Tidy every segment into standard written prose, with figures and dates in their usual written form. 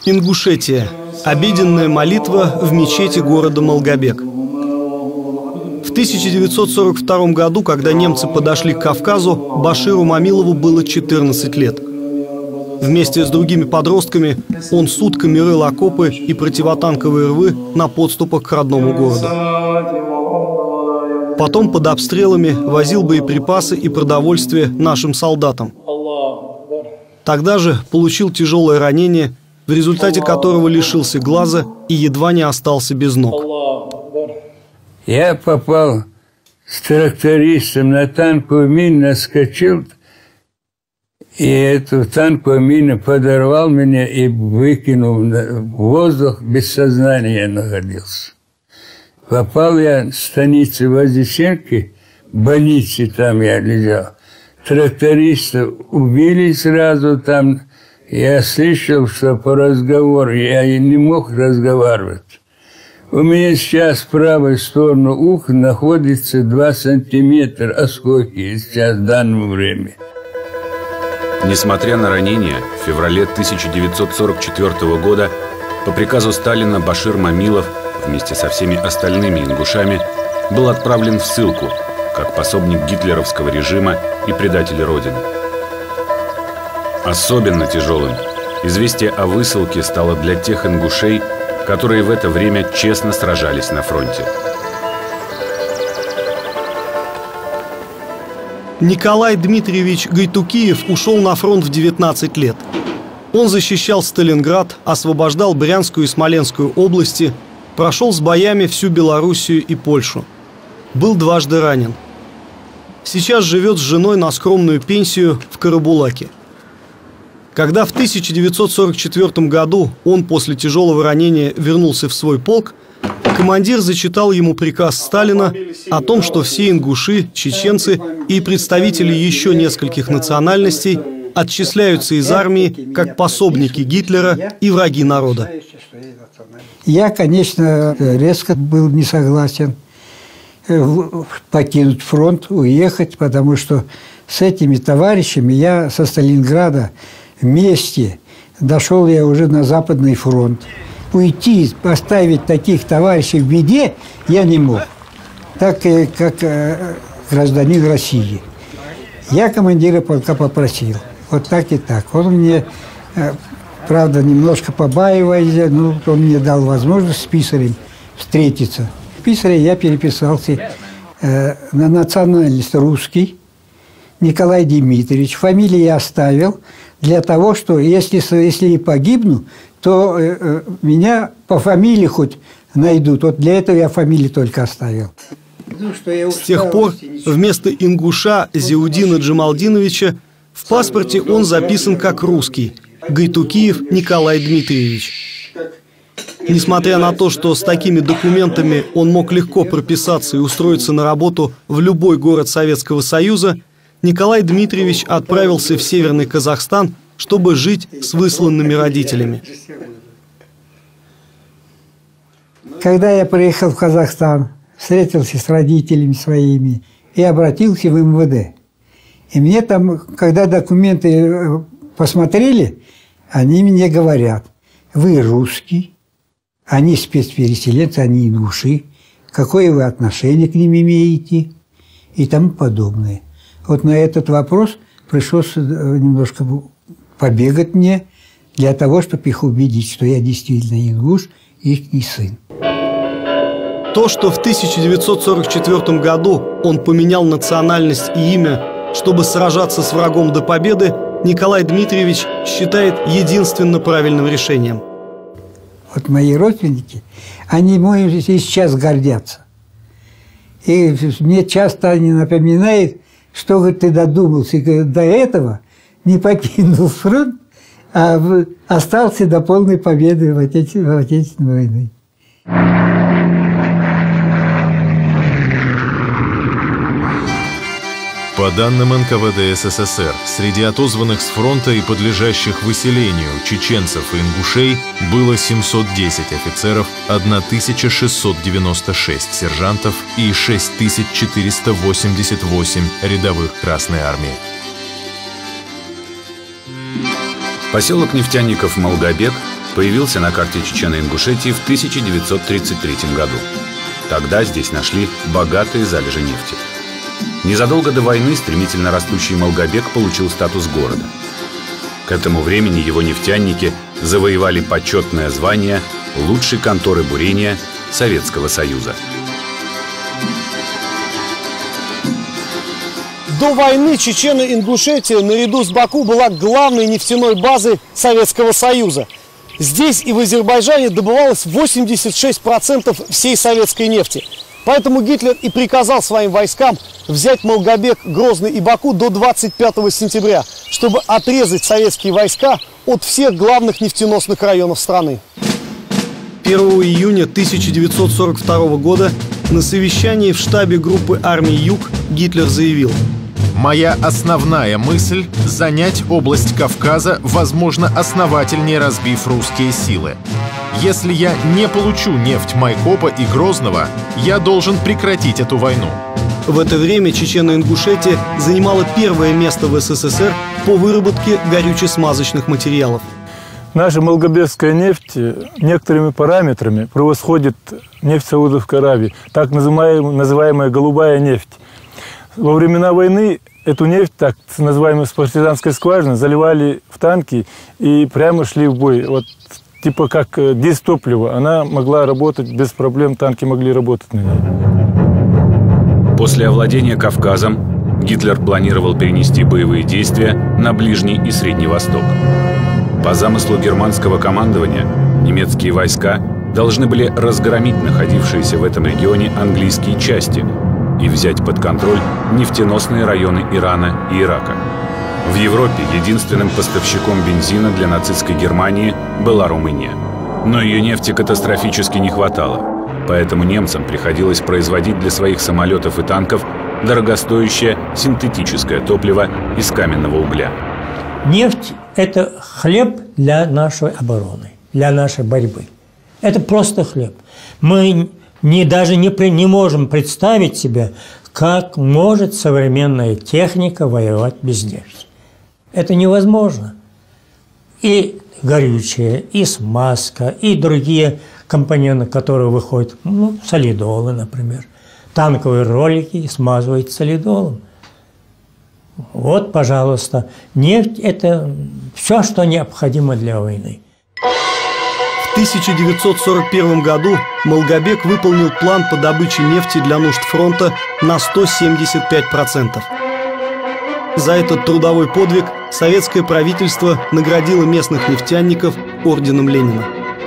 Ингушетия. Обеденная молитва в мечети города Малгобек. В 1942 году, когда немцы подошли к Кавказу, Баширу Мамилову было 14 лет. Вместе с другими подростками он сутками рыл окопы и противотанковые рвы на подступах к родному городу. Потом под обстрелами возил боеприпасы и продовольствие нашим солдатам. Тогда же получил тяжелое ранение, в результате которого лишился глаза и едва не остался без ног. Я попал с трактористом на танковую мину, наскочил, и эту танковую мину подорвал меня и выкинул в воздух, без сознания я находился. Попал я в станицу Вознесенки, в больнице там я лежал. Тракториста убили сразу там. Я слышал, что по разговору я не мог разговаривать. У меня сейчас в правую сторону уха находится 2 сантиметра осколки сейчас в данное время. Несмотря на ранения, в феврале 1944 года по приказу Сталина Башир Мамилов вместе со всеми остальными ингушами был отправлен в ссылку, как пособник гитлеровского режима и предатель Родины. Особенно тяжелым известие о высылке стало для тех ингушей, которые в это время честно сражались на фронте. Николай Дмитриевич Гайтукиев ушел на фронт в 19 лет. Он защищал Сталинград, освобождал Брянскую и Смоленскую области, прошел с боями всю Белоруссию и Польшу. Был дважды ранен. Сейчас живет с женой на скромную пенсию в Карабулаке. Когда в 1944 году он после тяжелого ранения вернулся в свой полк, командир зачитал ему приказ Сталина о том, что все ингуши, чеченцы и представители еще нескольких национальностей отчисляются из армии как пособники Гитлера и враги народа. Я, конечно, резко был не согласен покинуть фронт, уехать, потому что с этими товарищами я со Сталинграда вместе дошел я уже на Западный фронт. Уйти, поставить таких товарищей в беде я не мог, так как гражданин России. Я командира полка попросил, вот так и так. Он мне, правда, немножко побаиваясь, но он мне дал возможность с писарем встретиться. В писаре я переписался на национальность русский, Николай Дмитриевич. Фамилию я оставил для того, что если и погибну, то меня по фамилии хоть найдут. Вот для этого я фамилию только оставил. С тех пор вместо ингуша Зиудина Джамалдиновича в паспорте он записан как русский – Гайтукиев Николай Дмитриевич. Несмотря на то, что с такими документами он мог легко прописаться и устроиться на работу в любой город Советского Союза, Николай Дмитриевич отправился в Северный Казахстан, чтобы жить с высланными родителями. Когда я приехал в Казахстан, встретился с родителями своими и обратился в МВД. И мне там, когда документы посмотрели, они мне говорят: вы русский, они спецпереселенцы, они ингуши, какое вы отношение к ним имеете и тому подобное. Вот на этот вопрос пришлось немножко побегать мне для того, чтобы их убедить, что я действительно ингуш, их сын. То, что в 1944 году он поменял национальность и имя, чтобы сражаться с врагом до победы, Николай Дмитриевич считает единственно правильным решением. Вот мои родственники, они мной и сейчас гордятся. И мне часто они напоминают, что, говорит, ты додумался, говорит, до этого не покинул фронт, а остался до полной победы в Отечественной войне. По данным НКВД СССР, среди отозванных с фронта и подлежащих выселению чеченцев и ингушей было 710 офицеров, 1696 сержантов и 6488 рядовых Красной Армии. Поселок нефтяников Малгобек появился на карте Чечено-Ингушетии в 1933 году. Тогда здесь нашли богатые залежи нефти. Незадолго до войны стремительно растущий Малгобек получил статус города. К этому времени его нефтяники завоевали почетное звание лучшей конторы бурения Советского Союза. До войны Чечено-Ингушетия наряду с Баку была главной нефтяной базой Советского Союза. Здесь и в Азербайджане добывалось 86% всей советской нефти. Поэтому Гитлер и приказал своим войскам взять Малгобек, Грозный и Баку до 25 сентября, чтобы отрезать советские войска от всех главных нефтеносных районов страны. 1 июня 1942 года на совещании в штабе группы армий «Юг» Гитлер заявил: «Моя основная мысль – занять область Кавказа, возможно, основательнее разбив русские силы. Если я не получу нефть Майкопа и Грозного, я должен прекратить эту войну». В это время Чечено-Ингушетия занимала первое место в СССР по выработке горюче-смазочных материалов. Наша малгобекская нефть некоторыми параметрами превосходит нефть Саудовской Аравии, так называемая голубая нефть. Во времена войны эту нефть, так называемую с партизанской скважины, заливали в танки и прямо шли в бой. Вот типа как дизтопливо. Она могла работать без проблем, танки могли работать на ней. После овладения Кавказом Гитлер планировал перенести боевые действия на Ближний и Средний Восток. По замыслу германского командования немецкие войска должны были разгромить находившиеся в этом регионе английские части и взять под контроль нефтеносные районы Ирана и Ирака. В Европе единственным поставщиком бензина для нацистской Германии была Румыния. Но ее нефти катастрофически не хватало, поэтому немцам приходилось производить для своих самолетов и танков дорогостоящее синтетическое топливо из каменного угля. Нефть – это хлеб для нашей обороны, для нашей борьбы. Это просто хлеб. Мы даже не можем представить себе, как может современная техника воевать без нефти. Это невозможно. И горючее, и смазка, и другие компоненты, которые выходят, солидолы, например. Танковые ролики смазывают солидолом. Вот, пожалуйста, нефть – это все, что необходимо для войны. В 1941 году Малгобек выполнил план по добыче нефти для нужд фронта на 175%. За этот трудовой подвиг советское правительство наградило местных нефтяников орденом Ленина.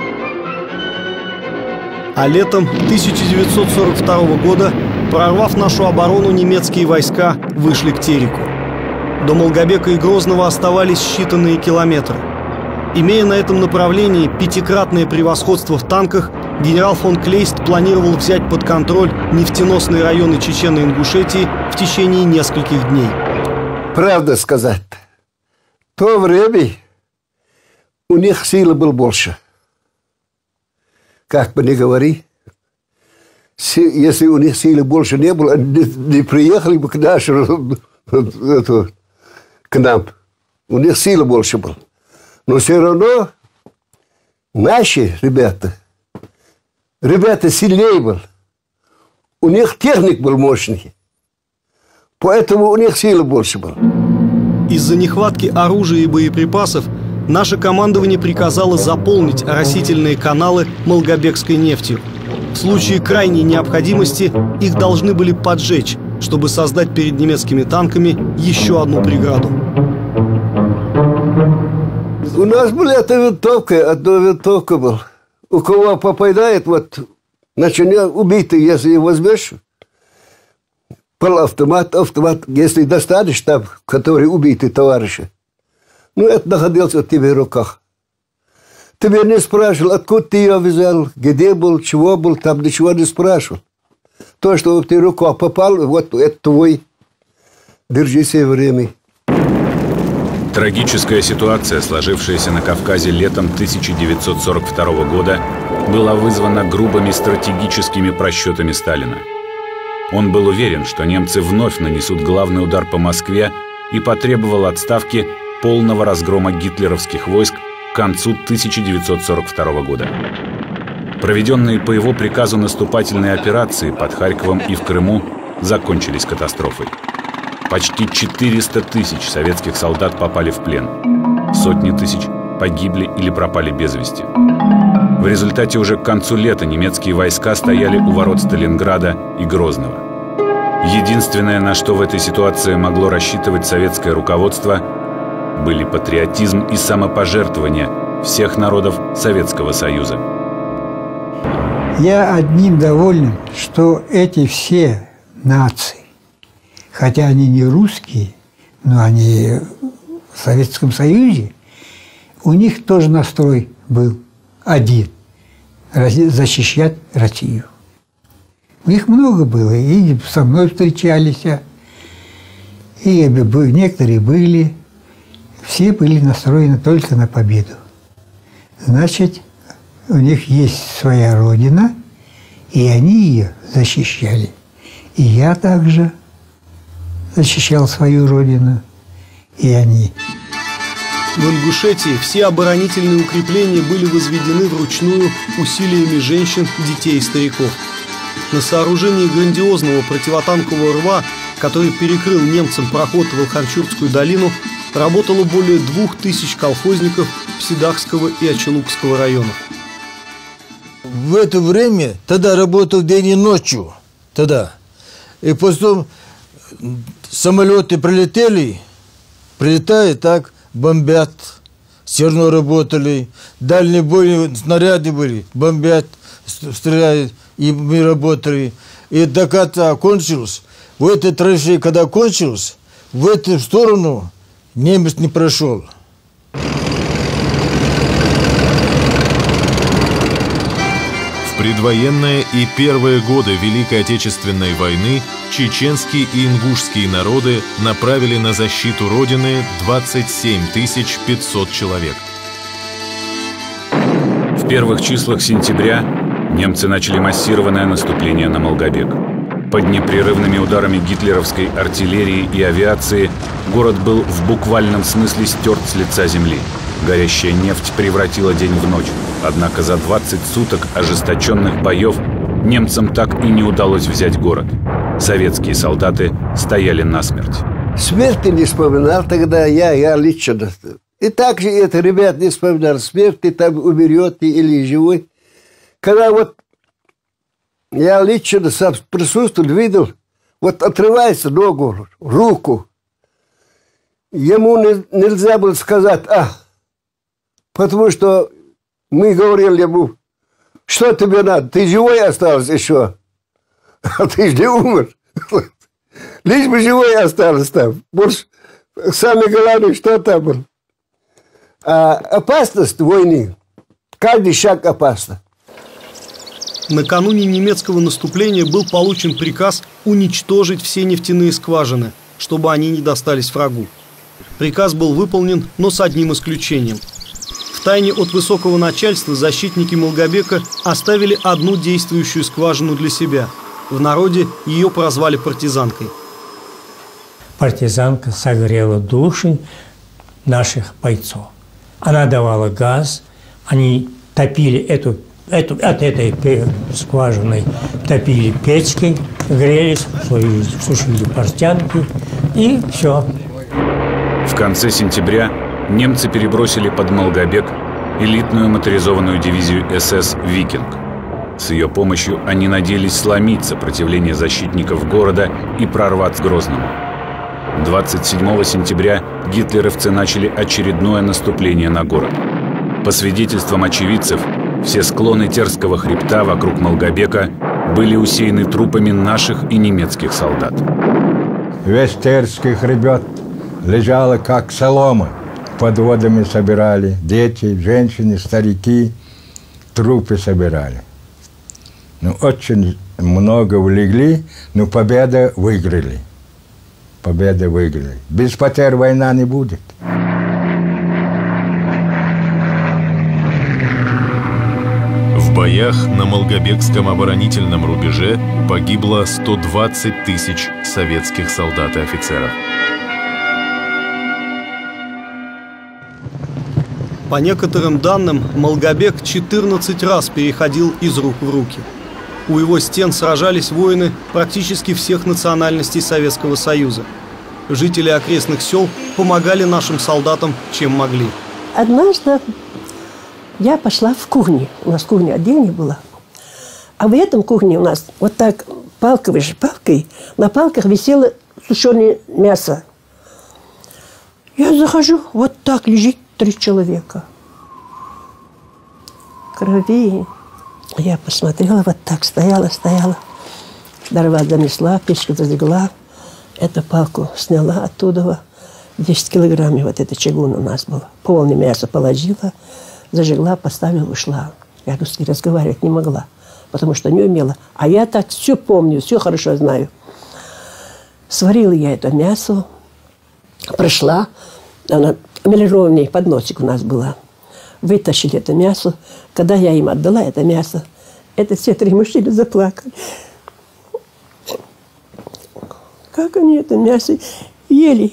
А летом 1942 года, прорвав нашу оборону, немецкие войска вышли к Тереку. До Малгобека и Грозного оставались считанные километры. Имея на этом направлении пятикратное превосходство в танках, генерал фон Клейст планировал взять под контроль нефтеносные районы Чечено-Ингушетии в течение нескольких дней. Правда сказать, в то время у них силы было больше. Как бы ни говори, если у них силы больше не было, не приехали бы к нам. У них силы больше было. Но все равно наши ребята сильнее были. У них техник был мощный. Поэтому у них силы больше было. Из-за нехватки оружия и боеприпасов наше командование приказало заполнить оросительные каналы малгобекской нефтью. В случае крайней необходимости их должны были поджечь, чтобы создать перед немецкими танками еще одну преграду. У нас была эта винтовка, одна винтовка была. У кого попадает, вот, значит, убитый, если его возьмешь, полуавтомат, автомат, если достанешь там, который убитый товарищи, это находилось у тебя в руках. Тебе не спрашивал, откуда ты ее взял, где был, чего был, там ничего не спрашивал. То, что в твою руку попал, вот это твой. Держи себе время. Трагическая ситуация, сложившаяся на Кавказе летом 1942 года, была вызвана грубыми стратегическими просчетами Сталина. Он был уверен, что немцы вновь нанесут главный удар по Москве и потребовал отставки полного разгрома гитлеровских войск концу 1942 года. Проведенные по его приказу наступательные операции под Харьковом и в Крыму закончились катастрофой. Почти 400 тысяч советских солдат попали в плен. Сотни тысяч погибли или пропали без вести. В результате уже к концу лета немецкие войска стояли у ворот Сталинграда и Грозного. Единственное, на что в этой ситуации могло рассчитывать советское руководство, были патриотизм и самопожертвование всех народов Советского Союза. Я одним доволен, что эти все нации, хотя они не русские, но они в Советском Союзе, у них тоже настрой был один – защищать Россию. Их много было, и со мной встречались, и некоторые были. Все были настроены только на победу. Значит, у них есть своя родина, и они ее защищали. И я также защищал свою родину, и они. В Ингушетии все оборонительные укрепления были возведены вручную усилиями женщин, детей и стариков. На сооружении грандиозного противотанкового рва, который перекрыл немцам проход в Алхарчурскую долину, работало более 2000 колхозников Псидахского и Очелукского районов. В это время тогда работал день и ночью. Тогда. И потом самолеты прилетели, прилетают так, бомбят. Все равно работали. Дальние бои, снаряды были, бомбят, стреляют. И мы работали. И до конца кончилось. В этой траншеи, когда кончилось, в эту сторону немец не прошел. В предвоенные и первые годы Великой Отечественной войны чеченские и ингушские народы направили на защиту Родины 27 500 человек. В первых числах сентября немцы начали массированное наступление на Малгобек. Под непрерывными ударами гитлеровской артиллерии и авиации город был в буквальном смысле стерт с лица земли. Горящая нефть превратила день в ночь. Однако за 20 суток ожесточенных боев немцам так и не удалось взять город. Советские солдаты стояли насмерть. Смерти не вспоминал тогда я лично. И так же это ребят не вспоминал. Смерть ты там умрет или живой. Когда вот я лично сам присутствовал, видел, вот отрывается ногу, руку. Ему нельзя было сказать потому что мы говорили ему, что тебе надо, ты живой остался еще, а ты же не умер. Лишь бы живой остался там. Больше, самое главное, что там было. А опасность войны, каждый шаг опасно. Накануне немецкого наступления был получен приказ уничтожить все нефтяные скважины, чтобы они не достались врагу. Приказ был выполнен, но с одним исключением. Втайне от высокого начальства защитники Малгобека оставили одну действующую скважину для себя. В народе ее прозвали партизанкой. Партизанка согрела души наших бойцов. Она давала газ, они топили от этой скважины, топили печки, грелись, сушили портянки, и все. В конце сентября немцы перебросили под Малгобек элитную моторизованную дивизию СС «Викинг». С ее помощью они надеялись сломить сопротивление защитников города и прорваться к Грозному. 27 сентября гитлеровцы начали очередное наступление на город. По свидетельствам очевидцев, все склоны Терского хребта вокруг Малгобека были усеяны трупами наших и немецких солдат. Весь Терский хребет лежало как солома. Подводами собирали дети, женщины, старики, трупы собирали. Очень много улегли, но победа выиграли. Победа выиграли. Без потерь война не будет. В боях на Малгобекском оборонительном рубеже погибло 120 тысяч советских солдат и офицеров. По некоторым данным, Малгобек 14 раз переходил из рук в руки. У его стен сражались воины практически всех национальностей Советского Союза. Жители окрестных сел помогали нашим солдатам, чем могли. Однажды я пошла в кухню. У нас кухня отдельная была. А в этом кухне у нас вот так палкой, на палках висело сушеное мясо. Я захожу, вот так лежит 3 человека. Крови. Я посмотрела, вот так стояла. Дрова занесла, печку зажгла. Эту палку сняла оттуда. 10 килограммов вот это чугун у нас было. Полное мясо положила, зажгла, поставила, ушла. Я русски разговаривать не могла, потому что не умела. А я так все помню, все хорошо знаю. Сварила я это мясо, пришла, она эмалированный подносик у нас была. Вытащили это мясо. Когда я им отдала это мясо, это все 3 мужчины заплакали. Как они это мясо ели?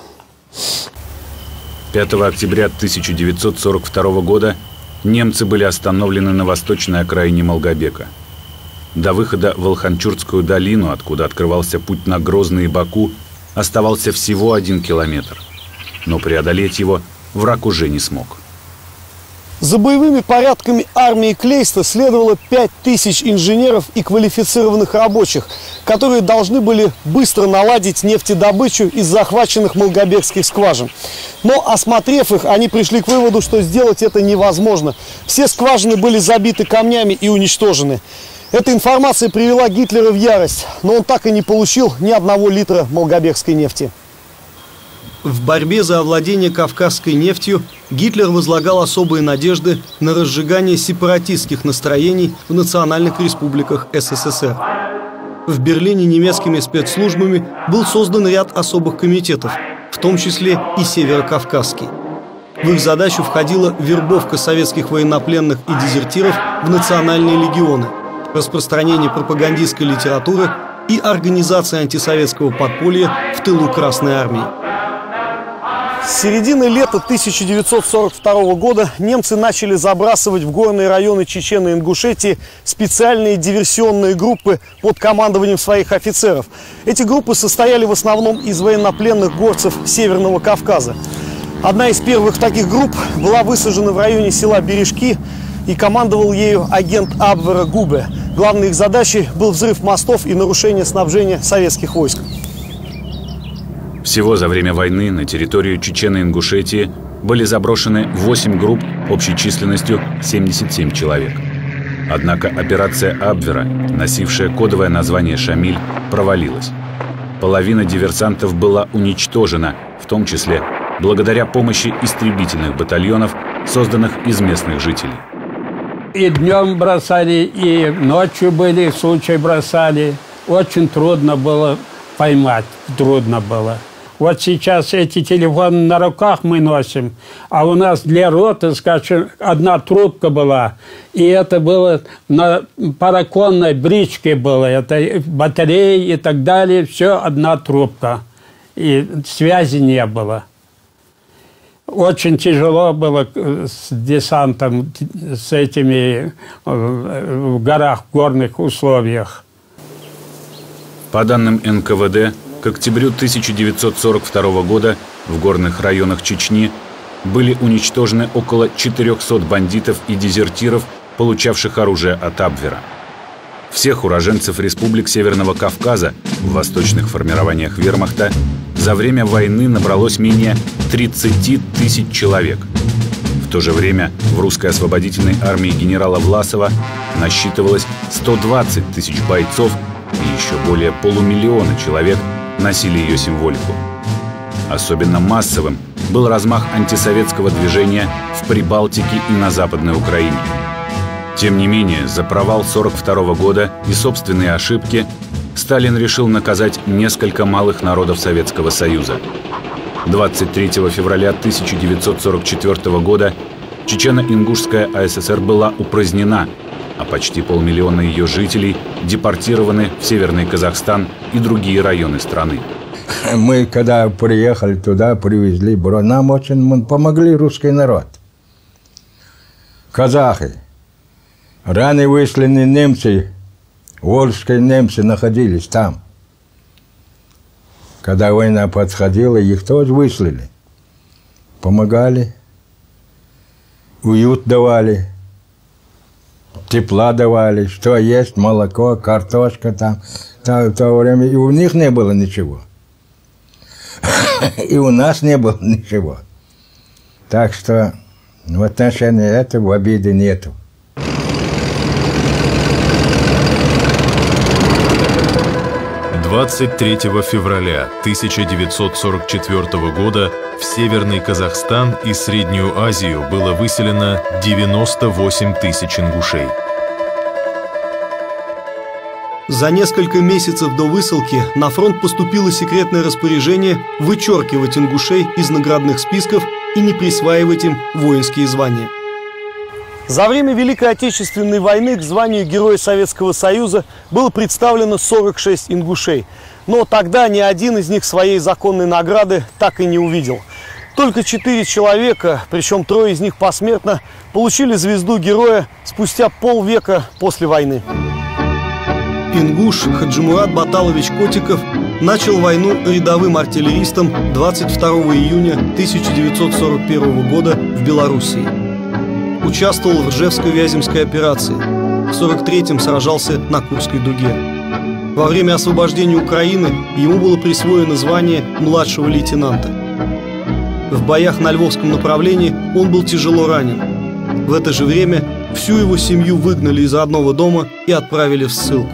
5 октября 1942 года немцы были остановлены на восточной окраине Малгобека. До выхода в Алханчурскую долину, откуда открывался путь на Грозный и Баку, оставался всего 1 километр. Но преодолеть его враг уже не смог. За боевыми порядками армии Клейста следовало 5000 инженеров и квалифицированных рабочих, которые должны были быстро наладить нефтедобычу из захваченных малгобекских скважин. Но, осмотрев их, они пришли к выводу, что сделать это невозможно. Все скважины были забиты камнями и уничтожены. Эта информация привела Гитлера в ярость, но он так и не получил ни 1 литра малгобекской нефти. В борьбе за овладение кавказской нефтью Гитлер возлагал особые надежды на разжигание сепаратистских настроений в национальных республиках СССР. В Берлине немецкими спецслужбами был создан ряд особых комитетов, в том числе и Северокавказский. В их задачу входила вербовка советских военнопленных и дезертиров в национальные легионы, распространение пропагандистской литературы и организация антисоветского подполья в тылу Красной армии. С середины лета 1942 года немцы начали забрасывать в горные районы Чечен и Ингушетии специальные диверсионные группы под командованием своих офицеров. Эти группы состояли в основном из военнопленных горцев Северного Кавказа. Одна из первых таких групп была высажена в районе села Бережки, и командовал ею агент Абвера Губе. Главной их задачей был взрыв мостов и нарушение снабжения советских войск. Всего за время войны на территорию Чечен и Ингушетии были заброшены 8 групп общей численностью 77 человек. Однако операция Абвера, носившая кодовое название «Шамиль», провалилась. Половина диверсантов была уничтожена, в том числе благодаря помощи истребительных батальонов, созданных из местных жителей. И днем бросали, и ночью были случаи бросали. Очень трудно было поймать, трудно было. Вот сейчас эти телефоны на руках мы носим, а у нас для роты, скажем, 1 трубка была. И это было на параконной бричке было, это батареи и так далее, все 1 трубка. И связи не было. Очень тяжело было с десантом, с этими в горах, в горных условиях. По данным НКВД, к октябрю 1942 года в горных районах Чечни были уничтожены около 400 бандитов и дезертиров, получавших оружие от Абвера. Всех уроженцев республик Северного Кавказа в восточных формированиях вермахта за время войны набралось менее 30 000 человек. В то же время в русской освободительной армии генерала Власова насчитывалось 120 000 бойцов, и еще более полумиллиона человек носили ее символику. Особенно массовым был размах антисоветского движения в Прибалтике и на Западной Украине. Тем не менее, за провал 1942 года и собственные ошибки Сталин решил наказать несколько малых народов Советского Союза. 23 февраля 1944 года Чечено-Ингушская АССР была упразднена, а почти 500 000 ее жителей депортированы в Северный Казахстан и другие районы страны. Мы, когда приехали туда, привезли бро, нам очень помогли русский народ. казахи. Ранее высланные немцы, волжские немцы находились там. Когда война подходила, их тоже выслали. Помогали, уют давали, тепла давали, что есть, молоко, картошка там. В то время и у них не было ничего. И у нас не было ничего. Так что в отношении этого обиды нету. — 23 февраля 1944 года в Северный Казахстан и Среднюю Азию было выселено 98 тысяч ингушей. За несколько месяцев до высылки на фронт поступило секретное распоряжение вычеркивать ингушей из наградных списков и не присваивать им воинские звания. За время Великой Отечественной войны к званию Героя Советского Союза было представлено 46 ингушей. Но тогда ни один из них своей законной награды так и не увидел. Только 4 человека, причем 3 из них посмертно, получили звезду Героя спустя полвека после войны. Ингуш Хаджимурат Баталович Котиков начал войну рядовым артиллеристом 22 июня 1941 года в Белоруссии. Участвовал в Ржевско-Вяземской операции. В 1943-м сражался на Курской дуге. Во время освобождения Украины ему было присвоено звание младшего лейтенанта. В боях на Львовском направлении он был тяжело ранен. В это же время всю его семью выгнали из родного дома и отправили в ссылку.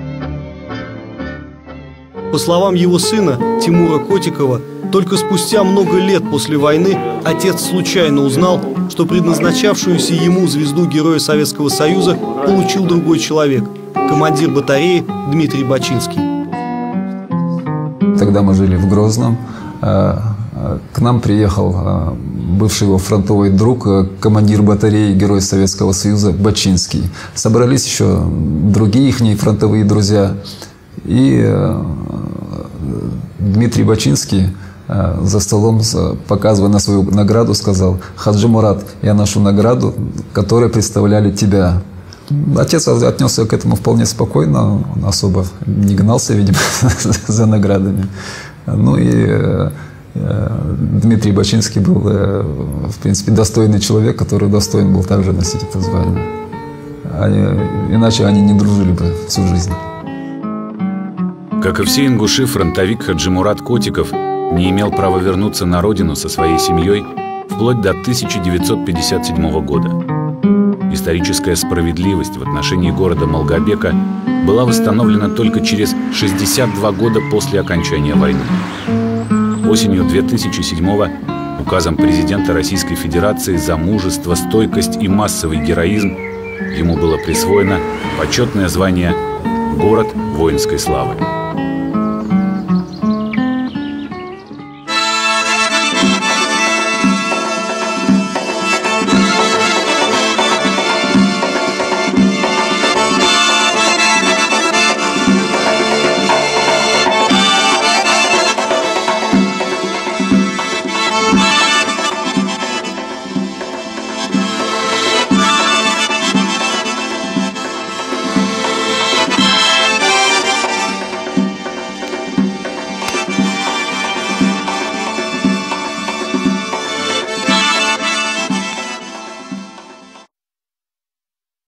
По словам его сына, Тимура Котикова, только спустя много лет после войны отец случайно узнал, что предназначавшуюся ему звезду Героя Советского Союза получил другой человек – командир батареи Дмитрий Бачинский. Тогда мы жили в Грозном. К нам приехал бывший его фронтовый друг, командир батареи Героя Советского Союза Бачинский. Собрались еще другие их фронтовые друзья. И Дмитрий Бачинский за столом, показывая на свою награду, сказал: «Хаджимурат, я ношу награду, которую представляли тебя». Отец отнесся к этому вполне спокойно, он особо не гнался, видимо, за наградами. Ну и Дмитрий Бачинский был, в принципе, достойный человек, который достоин был также носить это звание. Иначе они не дружили бы всю жизнь. Как и все ингуши, фронтовик Хаджимурат Котиков не имел права вернуться на родину со своей семьей вплоть до 1957 года. Историческая справедливость в отношении города Малгобека была восстановлена только через 62 года после окончания войны. Осенью 2007-го указом президента Российской Федерации за мужество, стойкость и массовый героизм ему было присвоено почетное звание «Город воинской славы».